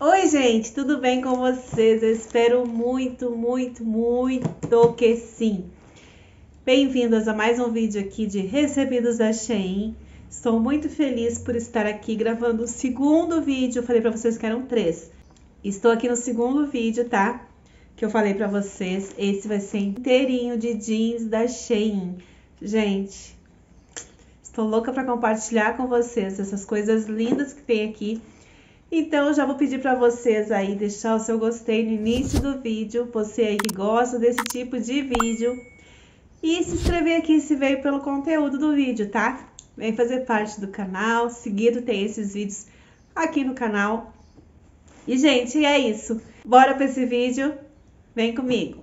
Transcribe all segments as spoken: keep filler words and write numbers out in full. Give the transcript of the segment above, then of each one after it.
Oi, gente, tudo bem com vocês? Eu espero muito, muito, muito que sim. Bem-vindas a mais um vídeo aqui de Recebidos da Shein. Estou muito feliz por estar aqui gravando o segundo vídeo. Eu falei para vocês que eram três. Estou aqui no segundo vídeo, tá? Que eu falei para vocês. Esse vai ser inteirinho de jeans da Shein. Gente, estou louca para compartilhar com vocês essas coisas lindas que tem aqui. Então, eu já vou pedir para vocês aí deixar o seu gostei no início do vídeo, você aí que gosta desse tipo de vídeo. E se inscrever aqui se veio pelo conteúdo do vídeo, tá? Vem fazer parte do canal, seguido tem esses vídeos aqui no canal. E, gente, é isso. Bora para esse vídeo? Vem comigo.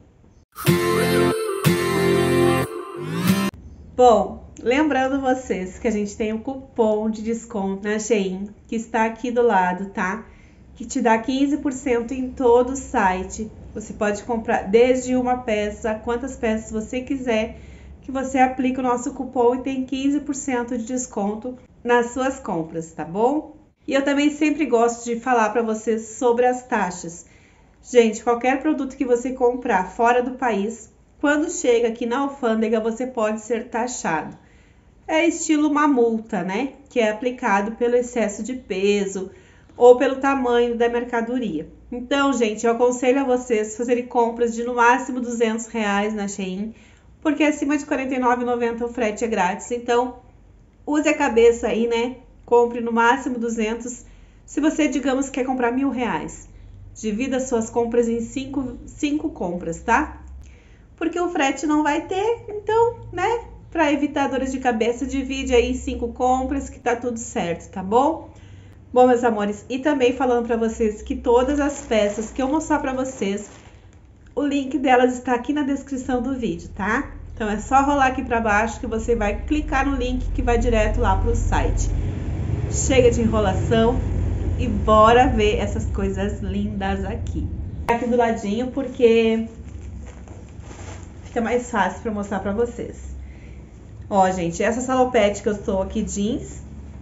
Bom, lembrando vocês que a gente tem um cupom de desconto na Shein, que está aqui do lado, tá? Que te dá quinze por cento em todo o site. Você pode comprar desde uma peça, quantas peças você quiser, que você aplica o nosso cupom e tem quinze por cento de desconto nas suas compras, tá bom? E eu também sempre gosto de falar para vocês sobre as taxas. Gente, qualquer produto que você comprar fora do país, quando chega aqui na alfândega, você pode ser taxado. É estilo uma multa, né? Que é aplicado pelo excesso de peso ou pelo tamanho da mercadoria. Então, gente, eu aconselho a vocês fazerem compras de no máximo duzentos reais na Shein, porque acima de quarenta e nove reais e noventa centavos o frete é grátis. Então, use a cabeça aí, né? Compre no máximo duzentos. Se você, digamos, quer comprar mil reais, divida suas compras em cinco, cinco compras, tá? Porque o frete não vai ter, então, né? Para evitar dores de cabeça, divide aí em cinco compras que tá tudo certo, tá bom? Bom, meus amores, e também falando para vocês que todas as peças que eu mostrar para vocês, o link delas está aqui na descrição do vídeo, tá? Então é só rolar aqui para baixo que você vai clicar no link que vai direto lá pro site. Chega de enrolação e bora ver essas coisas lindas aqui. Aqui do ladinho porque fica mais fácil para mostrar para vocês. Ó, gente, essa salopete que eu estou aqui jeans,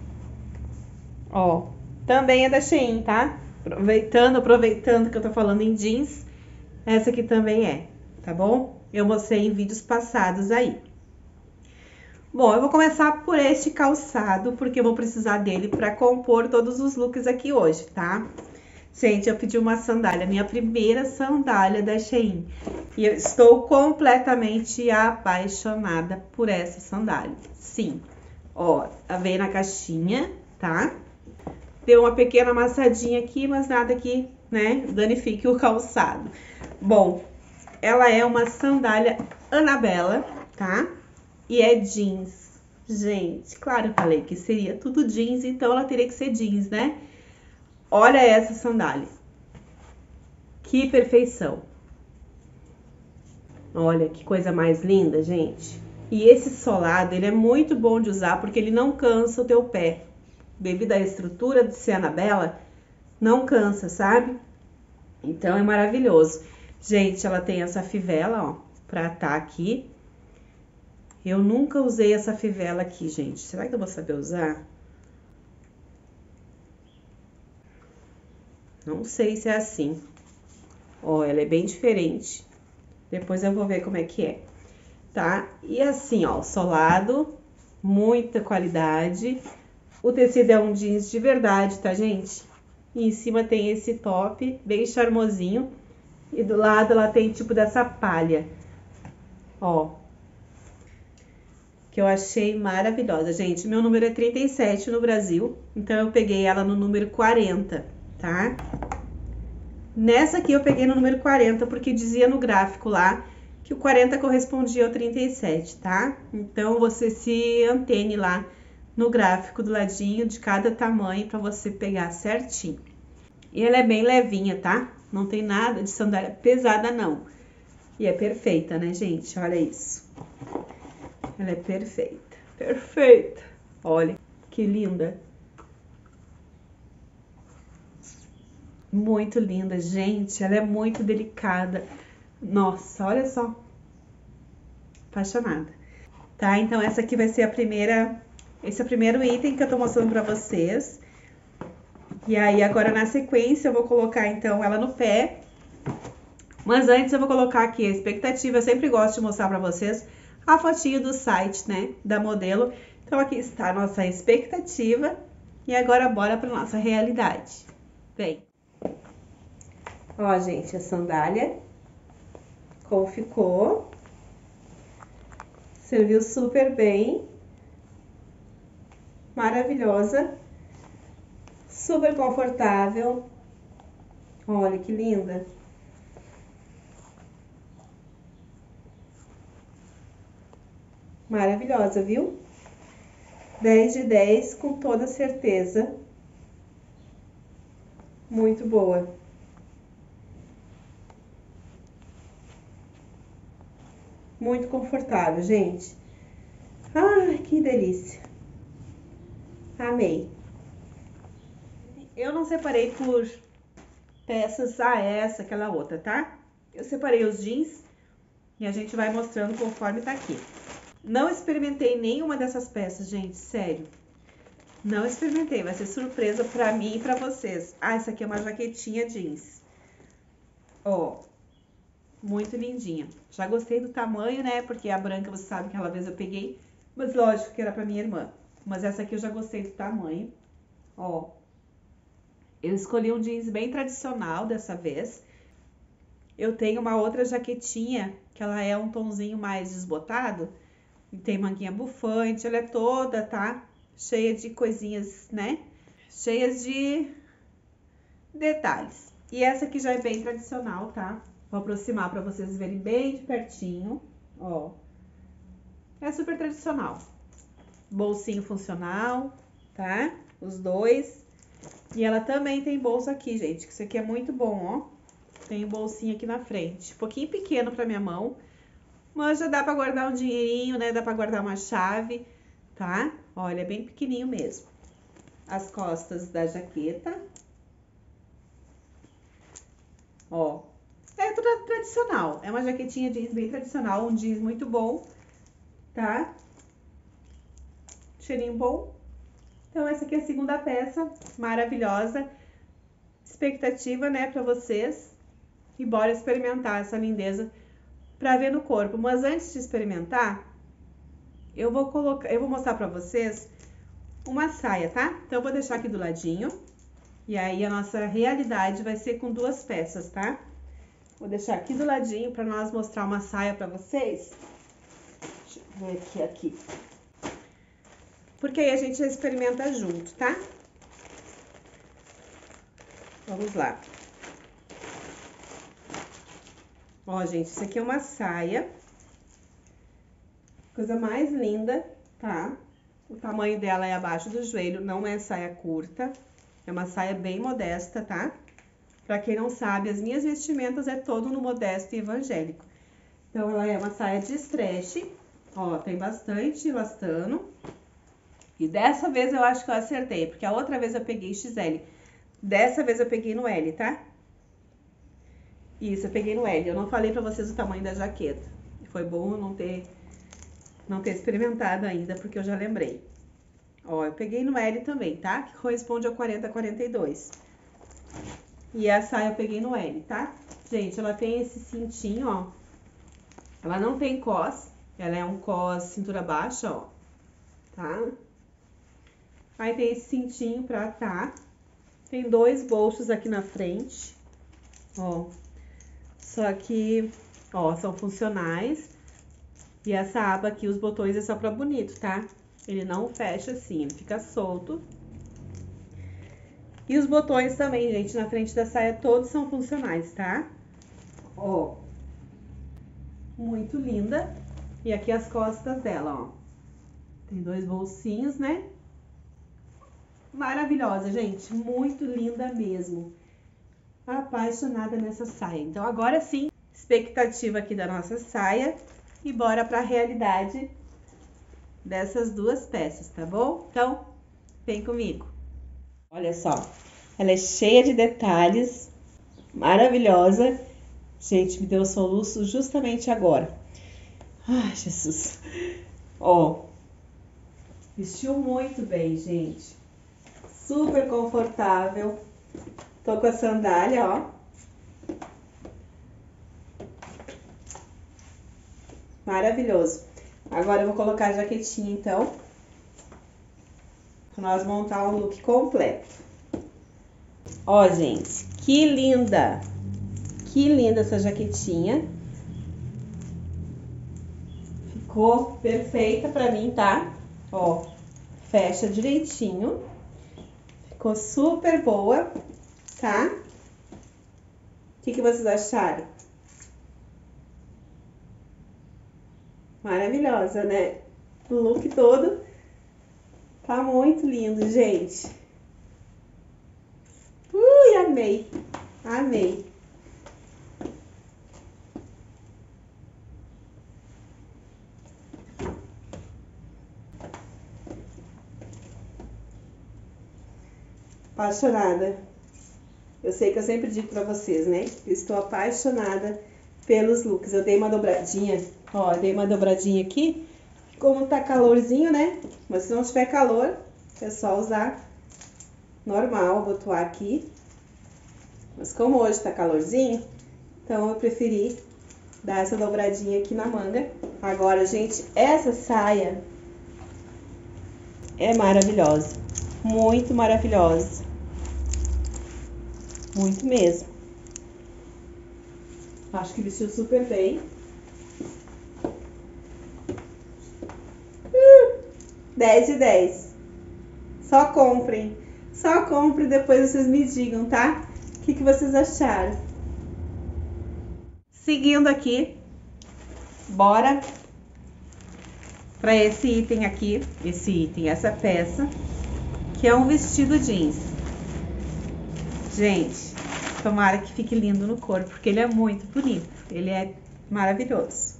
ó, também é da Shein, tá? Aproveitando, aproveitando que eu tô falando em jeans, essa aqui também é, tá bom? Eu mostrei em vídeos passados aí. Bom, eu vou começar por este calçado, porque eu vou precisar dele para compor todos os looks aqui hoje, tá? Gente, eu pedi uma sandália, minha primeira sandália da Shein. E eu estou completamente apaixonada por essa sandália. Sim, ó, veio na caixinha, tá? Deu uma pequena amassadinha aqui, mas nada que, né, danifique o calçado. Bom, ela é uma sandália Annabella, tá? E é jeans. Gente, claro, eu falei que seria tudo jeans, então ela teria que ser jeans, né? Olha essa sandália. Que perfeição. Olha que coisa mais linda, gente. E esse solado, ele é muito bom de usar porque ele não cansa o teu pé. Devido à estrutura de ser Annabella, não cansa, sabe? Então é maravilhoso. Gente, ela tem essa fivela, ó, pra tá aqui. Eu nunca usei essa fivela aqui, gente. Será que eu vou saber usar? Não sei se é assim. Ó, ela é bem diferente. Depois eu vou ver como é que é, tá? E assim, ó, solado, muita qualidade. O tecido é um jeans de verdade, tá, gente? E em cima tem esse top, bem charmosinho. E do lado ela tem tipo dessa palha. Ó. Que eu achei maravilhosa, gente. Meu número é trinta e sete no Brasil, então eu peguei ela no número quarenta, tá? Nessa aqui eu peguei no número quarenta, porque dizia no gráfico lá que o quarenta correspondia ao trinta e sete, tá? Então, você se antene lá no gráfico do ladinho de cada tamanho para você pegar certinho. E ela é bem levinha, tá? Não tem nada de sandália pesada, não. E é perfeita, né, gente? Olha isso. Ela é perfeita. Perfeita. Olha, que linda. Muito linda, gente. Ela é muito delicada. Nossa, olha só. Apaixonada. Tá? Então, essa aqui vai ser a primeira... Esse é o primeiro item que eu tô mostrando pra vocês. E aí, agora na sequência, eu vou colocar, então, ela no pé. Mas antes eu vou colocar aqui a expectativa. Eu sempre gosto de mostrar pra vocês a fotinho do site, né, da modelo. Então, aqui está a nossa expectativa. E agora, bora pra nossa realidade. Vem. Ó, gente, a sandália. Como ficou. Serviu super bem. Maravilhosa. Super confortável. Olha que linda. Maravilhosa, viu? dez de dez com toda certeza. Muito boa. Muito confortável, gente. Ai, que delícia. Amei. Eu não separei por peças, ah, essa, aquela outra, tá? Eu separei os jeans e a gente vai mostrando conforme tá aqui. Não experimentei nenhuma dessas peças, gente, sério. Não experimentei, vai ser surpresa pra mim e pra vocês. Ah, essa aqui é uma jaquetinha jeans. Ó, muito lindinha. Já gostei do tamanho, né? Porque a branca, você sabe que aquela vez eu peguei, mas lógico que era pra minha irmã. Mas essa aqui eu já gostei do tamanho. Ó, eu escolhi um jeans bem tradicional dessa vez. Eu tenho uma outra jaquetinha, que ela é um tonzinho mais desbotado. E tem manguinha bufante, ela é toda, tá? Cheia de coisinhas, né? Cheias de detalhes. E essa aqui já é bem tradicional, tá? Vou aproximar pra vocês verem bem de pertinho, ó. É super tradicional. Bolsinho funcional, tá? Os dois. E ela também tem bolsa aqui, gente, que isso aqui é muito bom, ó. Tem um bolsinho aqui na frente. Um pouquinho pequeno pra minha mão, mas já dá pra guardar um dinheirinho, né? Dá pra guardar uma chave, tá? Olha, é bem pequenininho mesmo. As costas da jaqueta. Ó. É tudo tradicional. É uma jaquetinha jeans bem tradicional, um jeans muito bom, tá? Cheirinho bom. Então, essa aqui é a segunda peça, maravilhosa. Expectativa, né, pra vocês. E bora experimentar essa lindeza pra ver no corpo. Mas antes de experimentar, eu vou colocar, eu vou mostrar pra vocês uma saia, tá? Então, eu vou deixar aqui do ladinho. E aí, a nossa realidade vai ser com duas peças, tá? Vou deixar aqui do ladinho pra nós mostrar uma saia pra vocês. Deixa eu ver aqui, aqui. Porque aí a gente já experimenta junto, tá? Vamos lá. Ó, gente, isso aqui é uma saia. Coisa mais linda, tá? O tamanho dela é abaixo do joelho, não é saia curta. É uma saia bem modesta, tá? Pra quem não sabe, as minhas vestimentas é todo no modesto e evangélico. Então, ela é uma saia de stretch. Ó, tem bastante elastano. E dessa vez eu acho que eu acertei, porque a outra vez eu peguei X L. Dessa vez eu peguei no L, tá? Isso, eu peguei no L. Eu não falei pra vocês o tamanho da jaqueta. Foi bom eu não ter, não ter experimentado ainda, porque eu já lembrei. Ó, eu peguei no L também, tá? Que corresponde ao quarenta a quarenta e dois. E a saia eu peguei no L, tá? Gente, ela tem esse cintinho, ó. Ela não tem cos. Ela é um cos cintura baixa, ó. Tá? Aí tem esse cintinho pra tá. Tem dois bolsos aqui na frente, ó. Só que, ó, são funcionais. E essa aba aqui, os botões é só pra bonito, tá? Ele não fecha assim, ele fica solto. E os botões também, gente, na frente da saia, todos são funcionais, tá? Ó. Muito linda. E aqui as costas dela, ó. Tem dois bolsinhos, né? Maravilhosa, gente. Muito linda mesmo. Apaixonada nessa saia. Então, agora sim, expectativa aqui da nossa saia. E bora pra realidade dessas duas peças, tá bom? Então, vem comigo. Olha só, ela é cheia de detalhes, maravilhosa. Gente, me deu um soluço justamente agora. Ai, Jesus. Ó, vestiu muito bem, gente. super confortável. Tô com a sandália, ó. Maravilhoso. Agora eu vou colocar a jaquetinha, então, pra nós montar um look completo. Ó, gente, que linda! Que linda essa jaquetinha. Ficou perfeita pra mim, tá? Ó, fecha direitinho. Ficou super boa, tá? O que que vocês acharam? Maravilhosa, né? O look todo tá muito lindo, gente. Ui, amei. Amei. Apaixonada. Eu sei que eu sempre digo pra vocês, né? Eu estou apaixonada pelos looks. Eu dei uma dobradinha, ó, dei uma dobradinha aqui. Como tá calorzinho, né? Mas se não tiver calor, é só usar normal, abotoar aqui. Mas como hoje tá calorzinho, então eu preferi dar essa dobradinha aqui na manga. Agora, gente, essa saia é maravilhosa. Muito maravilhosa. Muito mesmo. Acho que vestiu super bem. Hum, dez de dez. Só comprem. Só comprem e depois vocês me digam, tá? O que que vocês acharam? Seguindo aqui, bora para esse item aqui, esse item, essa peça, que é um vestido jeans. Gente, tomara que fique lindo no corpo, porque ele é muito bonito, ele é maravilhoso.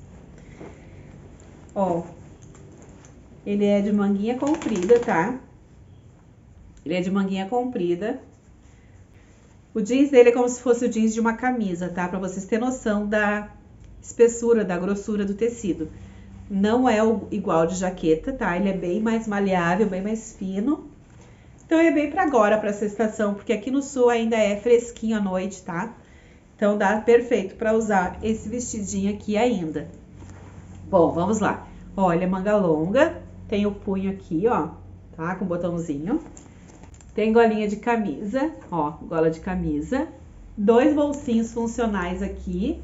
Ó, ele é de manguinha comprida, tá? Ele é de manguinha comprida. O jeans dele é como se fosse o jeans de uma camisa, tá? Pra vocês terem noção da espessura, da grossura do tecido. Não é o igual de jaqueta, tá? Ele é bem mais maleável, bem mais fino. Então é bem pra agora, pra essa estação, porque aqui no sul ainda é fresquinho à noite, tá? Então dá perfeito pra usar esse vestidinho aqui ainda. Bom, vamos lá. Olha, manga longa, tem o punho aqui, ó, tá? Com botãozinho. Tem golinha de camisa, ó, gola de camisa. Dois bolsinhos funcionais aqui.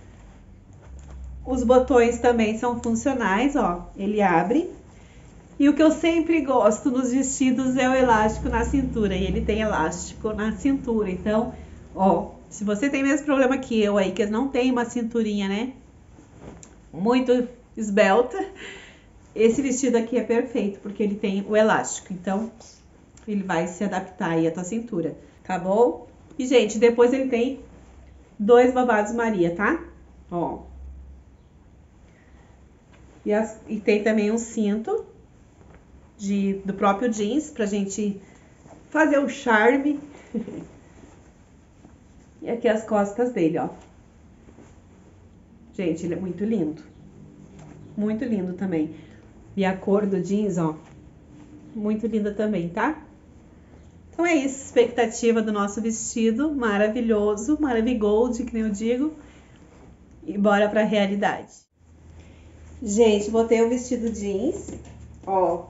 Os botões também são funcionais, ó, ele abre. E o que eu sempre gosto nos vestidos é o elástico na cintura. E ele tem elástico na cintura. Então, ó, se você tem o mesmo problema que eu aí, que não tem uma cinturinha, né, muito esbelta, esse vestido aqui é perfeito, porque ele tem o elástico. Então, ele vai se adaptar aí à tua cintura, tá bom? E, gente, depois ele tem dois babados Maria, tá? Ó. E, as, e tem também um cinto de, do próprio jeans, pra gente fazer o charme. E aqui as costas dele, ó. Gente, ele é muito lindo. Muito lindo também. E a cor do jeans, ó, muito linda também, tá? Então é isso, expectativa do nosso vestido maravilhoso, maravigold, que nem eu digo. E bora pra realidade. Gente, botei o vestido jeans, ó.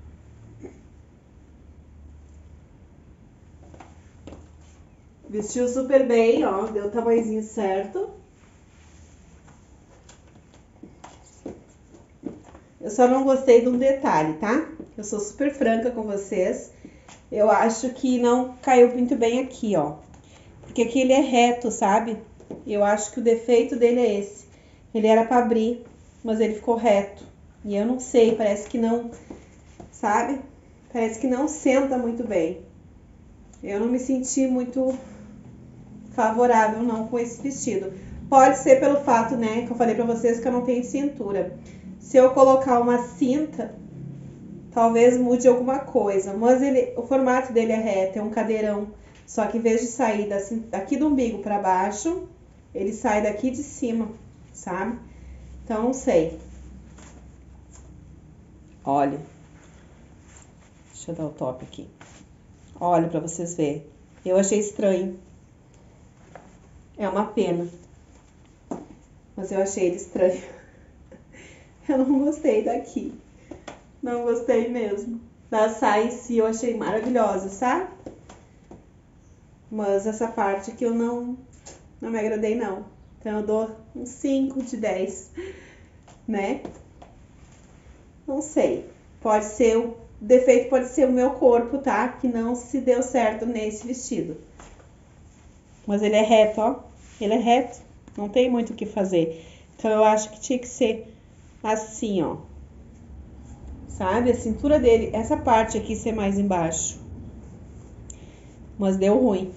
Vestiu super bem, ó, deu o tamanhozinho certo. Eu só não gostei de um detalhe, tá? Eu sou super franca com vocês. Eu acho que não caiu muito bem aqui, ó. Porque aqui ele é reto, sabe? Eu acho que o defeito dele é esse. Ele era pra abrir, mas ele ficou reto. E eu não sei, parece que não, sabe? Parece que não senta muito bem. Eu não me senti muito favorável, não, com esse vestido. Pode ser pelo fato, né, que eu falei pra vocês que eu não tenho cintura. Se eu colocar uma cinta, talvez mude alguma coisa. Mas ele, o formato dele é reto, é um cadeirão. Só que em vez de sair daqui do umbigo pra baixo, ele sai daqui de cima, sabe? Então, não sei. Olha. Deixa eu dar o top aqui. Olha, pra vocês verem. Eu achei estranho. É uma pena. Mas eu achei ele estranho. Eu não gostei daqui. Não gostei mesmo. Da saia em si eu achei maravilhosa, sabe? Mas essa parte aqui eu não, não me agradei, não. Então eu dou um cinco de dez, né? Não sei. Pode ser o defeito, pode ser o meu corpo, tá? Que não se deu certo nesse vestido. Mas ele é reto, ó. Ele é reto. Não tem muito o que fazer. Então eu acho que tinha que ser assim, ó. Sabe? A cintura dele, essa parte aqui ser mais embaixo. Mas deu ruim.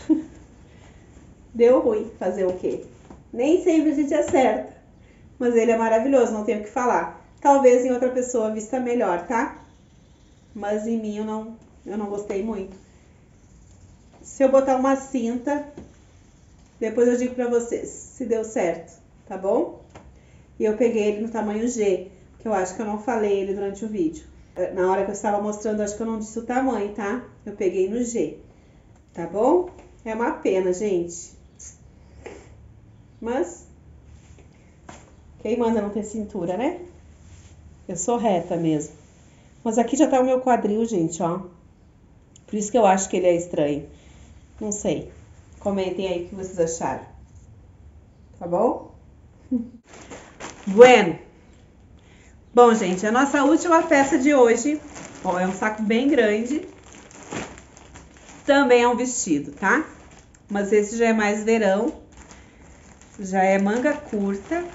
Deu ruim. Fazer o quê? Nem sempre a gente acerta. Mas ele é maravilhoso, não tenho o que falar. Talvez em outra pessoa vista melhor, tá? Mas em mim eu não, eu não gostei muito. Se eu botar uma cinta, depois eu digo pra vocês se deu certo, tá bom? E eu peguei ele no tamanho G, que eu acho que eu não falei ele durante o vídeo. Na hora que eu estava mostrando, acho que eu não disse o tamanho, tá? Eu peguei no G, tá bom? É uma pena, gente. Mas quem manda não ter cintura, né? Eu sou reta mesmo. Mas aqui já tá o meu quadril, gente, ó. Por isso que eu acho que ele é estranho. Não sei. Comentem aí o que vocês acharam. Tá bom? Bueno. Bom, gente, a nossa última peça de hoje, ó, é um saco bem grande. Também é um vestido, tá? Mas esse já é mais verão. Já é manga curta.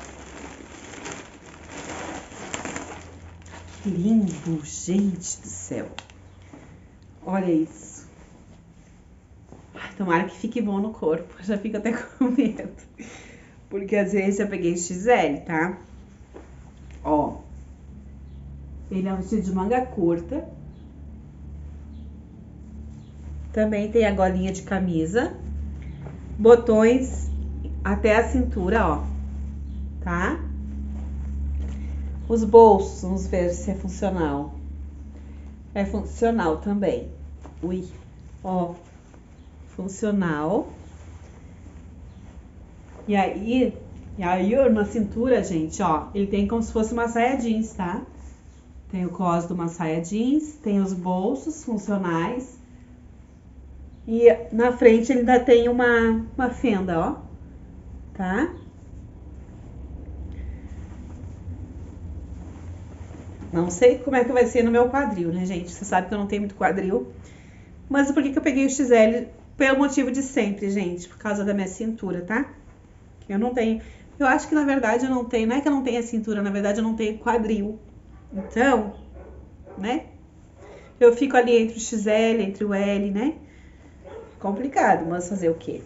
Que lindo, gente do céu. Olha isso. Ai, tomara que fique bom no corpo. Já fico até com medo. Porque às vezes eu peguei X L, tá? Ó. Ele é um vestido de manga curta. Também tem a golinha de camisa. Botões até a cintura, ó. Tá? Os bolsos, vamos ver se é funcional. É funcional também. Ui, ó. Funcional. E aí, e aí na cintura, gente, ó, ele tem como se fosse uma saia jeans, tá? Tem o cos de uma saia jeans, tem os bolsos funcionais. E na frente ele ainda tem uma, uma fenda, ó. Tá? Não sei como é que vai ser no meu quadril, né, gente? Você sabe que eu não tenho muito quadril. Mas por que que eu peguei o X L? Pelo motivo de sempre, gente. Por causa da minha cintura, tá? Eu não tenho... Eu acho que, na verdade, eu não tenho... Não é que eu não tenho a cintura, na verdade, eu não tenho quadril. Então, né? Eu fico ali entre o X L, entre o L, né? Complicado, mas fazer o quê?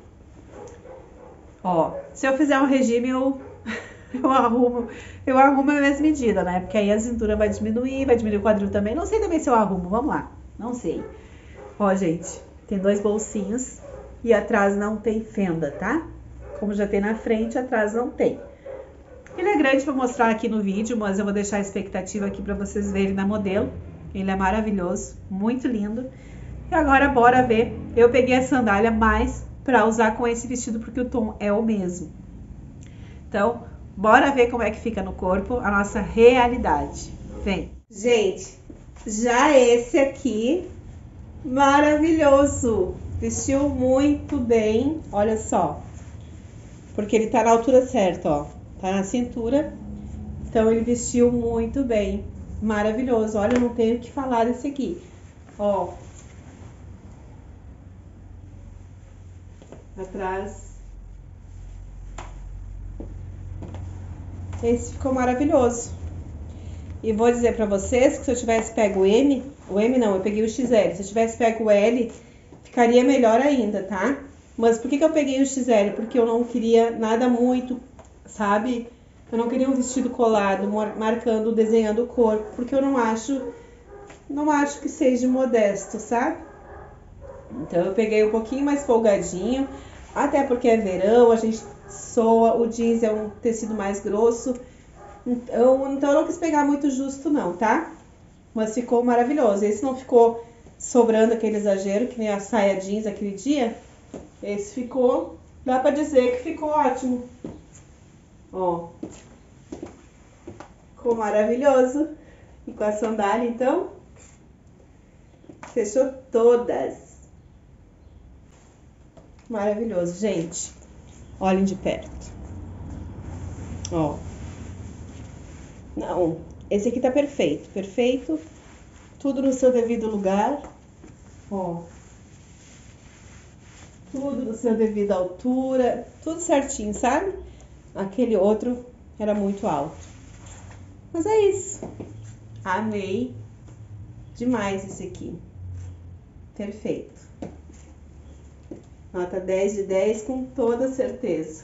Ó, se eu fizer um regime, eu... Eu arrumo, eu arrumo a mesma medida, né? Porque aí a cintura vai diminuir, vai diminuir o quadril também. Não sei também se eu arrumo, vamos lá. Não sei. Ó, gente, tem dois bolsinhos e atrás não tem fenda, tá? Como já tem na frente, atrás não tem. Ele é grande pra mostrar aqui no vídeo, mas eu vou deixar a expectativa aqui pra vocês verem na modelo. Ele é maravilhoso, muito lindo. E agora bora ver. Eu peguei a sandália mais pra usar com esse vestido, porque o tom é o mesmo. Então... bora ver como é que fica no corpo a nossa realidade. Vem. Gente, já esse aqui, maravilhoso. Vestiu muito bem, olha só. Porque ele tá na altura certa, ó. Tá na cintura. Então, ele vestiu muito bem. Maravilhoso. Olha, eu não tenho o que falar desse aqui. Ó. Atrás. Esse ficou maravilhoso. E vou dizer pra vocês que se eu tivesse pego o M, o M não, eu peguei o X L. Se eu tivesse pego o L, ficaria melhor ainda, tá? Mas por que que eu peguei o X L? Porque eu não queria nada muito, sabe? Eu não queria um vestido colado, marcando, desenhando o corpo, porque eu não acho, não acho que seja modesto, sabe? Então eu peguei um pouquinho mais folgadinho, até porque é verão, a gente soa, o jeans é um tecido mais grosso, então, então eu não quis pegar muito justo não, tá? Mas ficou maravilhoso. Esse não ficou sobrando aquele exagero, que nem a saia jeans aquele dia. Esse ficou, dá pra dizer que ficou ótimo. Ó, ficou maravilhoso. E com a sandália, então, fechou todas. Maravilhoso, gente. Olhem de perto. Ó. Não, esse aqui tá perfeito, perfeito. Tudo no seu devido lugar. Ó. Tudo no seu devido altura, tudo certinho, sabe? Aquele outro era muito alto. Mas é isso. Amei demais esse aqui. Perfeito. Nota dez de dez com toda certeza.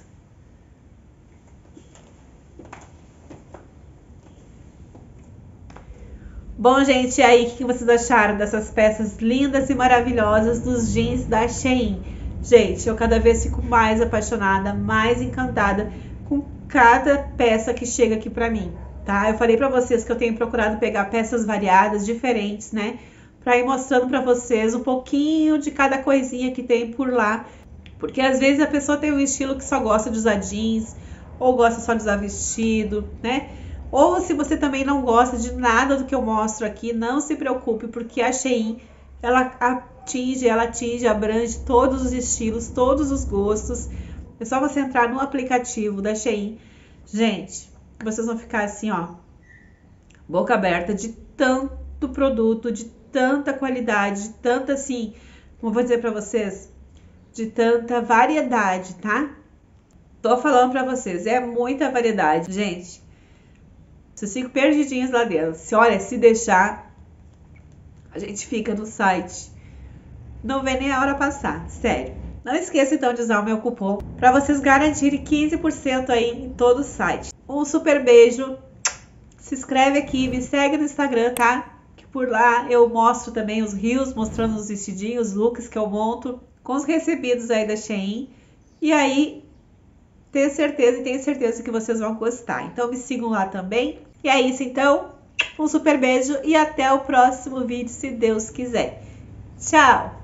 Bom, gente, e aí, o que vocês acharam dessas peças lindas e maravilhosas dos jeans da Shein? Gente, eu cada vez fico mais apaixonada, mais encantada com cada peça que chega aqui pra mim, tá? Eu falei pra vocês que eu tenho procurado pegar peças variadas, diferentes, né? Pra ir mostrando pra vocês um pouquinho de cada coisinha que tem por lá. Porque às vezes a pessoa tem um estilo que só gosta de usar jeans, ou gosta só de usar vestido, né? Ou se você também não gosta de nada do que eu mostro aqui, não se preocupe, porque a Shein, ela atinge, ela atinge, abrange todos os estilos, todos os gostos. É só você entrar no aplicativo da Shein. Gente, vocês vão ficar assim, ó, boca aberta de tanto produto, de tanta qualidade, de tanta assim, como eu vou dizer pra vocês, de tanta variedade, tá? Tô falando pra vocês, é muita variedade, gente. Vocês ficam perdidinhos lá dentro. Se olha, se deixar, a gente fica no site. Não vê nem a hora passar, sério. Não esqueça então de usar o meu cupom para vocês garantirem quinze por cento aí em todo o site. Um super beijo. Se inscreve aqui, me segue no Instagram, tá? Que por lá eu mostro também os reels, mostrando os vestidinhos, os looks que eu monto com os recebidos aí da Shein. E aí, tenho certeza e tenho certeza que vocês vão gostar. Então me sigam lá também. E é isso então. Um super beijo e até o próximo vídeo, se Deus quiser. Tchau!